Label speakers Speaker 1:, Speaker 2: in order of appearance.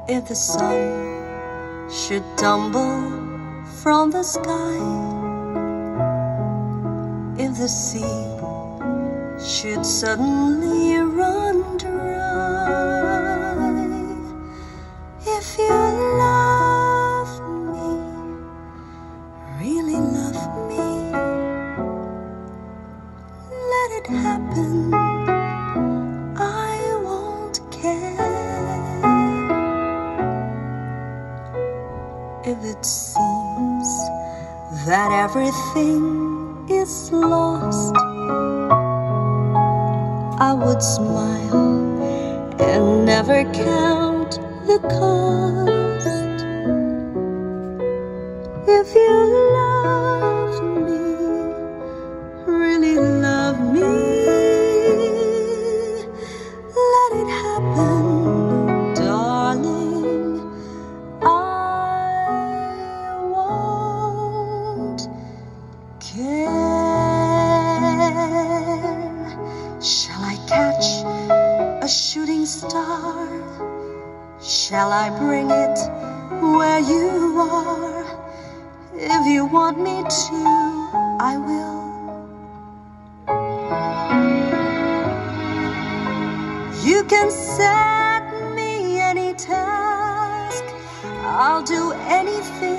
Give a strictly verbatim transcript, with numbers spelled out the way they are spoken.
Speaker 1: If the sun should tumble from the sky, if the sea should suddenly run dry, if you love me, really love me, let it happen, I won't care. If it seems that everything is lost, I would smile and never count the cost. If you love me, really love me, let it happen, darling, I won't care. Shall I catch a shooting star? Shall I bring it where you are? If you want me to, I will. You can set me any task, I'll do anything